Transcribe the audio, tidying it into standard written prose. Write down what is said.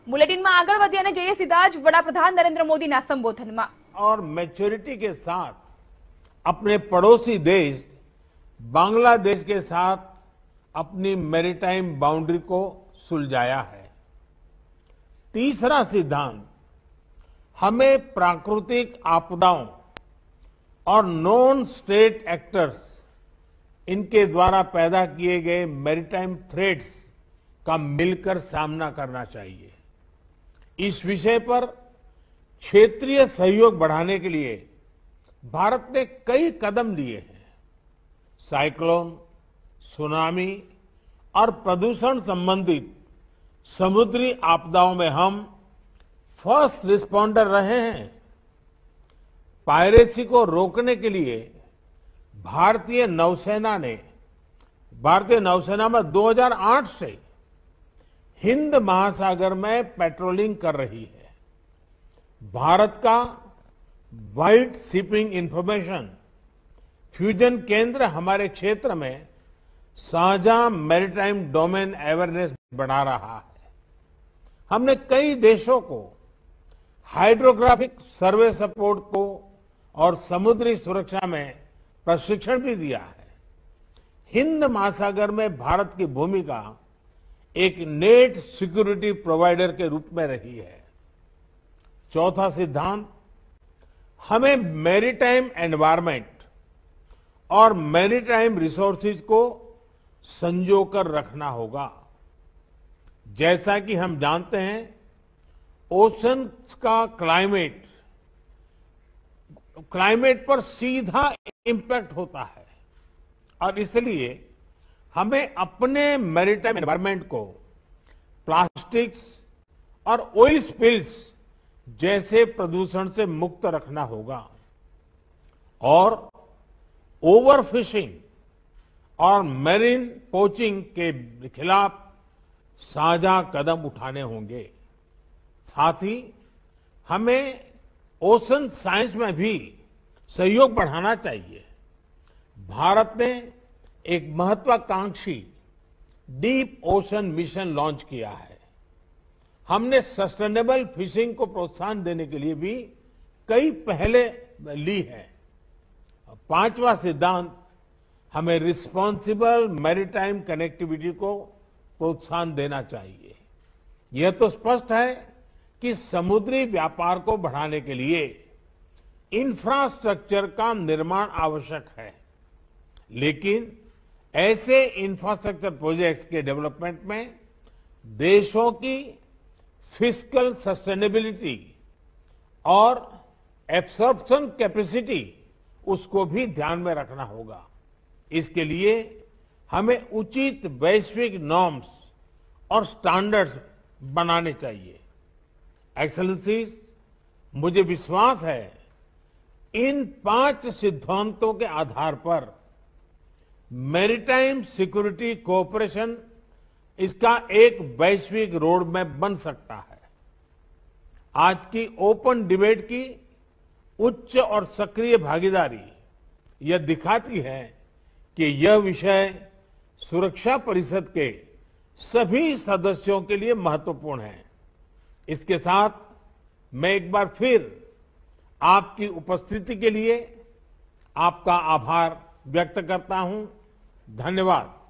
બુલેટિનમાં આગળ વધીએ અને જઈએ સીધા જ વડાપ્રધાન નરેન્દ્ર મોદીના સંબોધનમાં। और मैच्योरिटी के साथ अपने पड़ोसी देश बांग्लादेश के साथ अपनी मैरीटाइम बाउंड्री को सुलझाया है। तीसरा सिद्धांत, हमें प्राकृतिक आपदाओं और नॉन स्टेट एक्टर्स इनके द्वारा पैदा किए गए मैरीटाइम थ्रेट्स का मिलकर सामना करना चाहिए। इस विषय पर क्षेत्रीय सहयोग बढ़ाने के लिए भारत ने कई कदम लिए हैं। साइक्लोन, सुनामी और प्रदूषण संबंधित समुद्री आपदाओं में हम फर्स्ट रिस्पॉन्डर रहे हैं। पायरेसी को रोकने के लिए भारतीय नौसेना में 2008 से हिंद महासागर में पेट्रोलिंग कर रही है। भारत का वाइड शिपिंग इंफॉर्मेशन फ्यूजन केंद्र हमारे क्षेत्र में साझा मैरीटाइम डोमेन अवेयरनेस बढ़ा रहा है। हमने कई देशों को हाइड्रोग्राफिक सर्वे सपोर्ट को और समुद्री सुरक्षा में प्रशिक्षण भी दिया है। हिंद महासागर में भारत की भूमिका एक नेट सिक्योरिटी प्रोवाइडर के रूप में रही है। चौथा सिद्धांत, हमें मैरीटाइम एनवायरनमेंट और मैरीटाइम रिसोर्सेज को संजोकर रखना होगा। जैसा कि हम जानते हैं, ओशन का क्लाइमेट पर सीधा इंपैक्ट होता है और इसलिए हमें अपने मैरीटाइम एनवायरनमेंट को प्लास्टिक्स और ऑयल स्पिल्स जैसे प्रदूषण से मुक्त रखना होगा और ओवरफिशिंग और मैरीन पोचिंग के खिलाफ साझा कदम उठाने होंगे। साथ ही हमें ओशन साइंस में भी सहयोग बढ़ाना चाहिए। भारत ने एक महत्वाकांक्षी डीप ओशन मिशन लॉन्च किया है। हमने सस्टेनेबल फिशिंग को प्रोत्साहन देने के लिए भी कई पहले ली है। पांचवा सिद्धांत, हमें रिस्पॉन्सिबल मैरीटाइम कनेक्टिविटी को प्रोत्साहन देना चाहिए। यह तो स्पष्ट है कि समुद्री व्यापार को बढ़ाने के लिए इंफ्रास्ट्रक्चर का निर्माण आवश्यक है, लेकिन ऐसे इंफ्रास्ट्रक्चर प्रोजेक्ट्स के डेवलपमेंट में देशों की फिस्कल सस्टेनेबिलिटी और एब्सॉर्प्शन कैपेसिटी उसको भी ध्यान में रखना होगा। इसके लिए हमें उचित वैश्विक नॉर्म्स और स्टैंडर्ड्स बनाने चाहिए। एक्सेलेंसीज, मुझे विश्वास है इन 5 सिद्धांतों के आधार पर मैरीटाइम सिक्योरिटी कोऑपरेशन इसका एक वैश्विक रोड मैप बन सकता है। आज की ओपन डिबेट की उच्च और सक्रिय भागीदारी यह दिखाती है कि यह विषय सुरक्षा परिषद के सभी सदस्यों के लिए महत्वपूर्ण है। इसके साथ मैं एक बार फिर आपकी उपस्थिति के लिए आपका आभार व्यक्त करता हूं। धन्यवाद।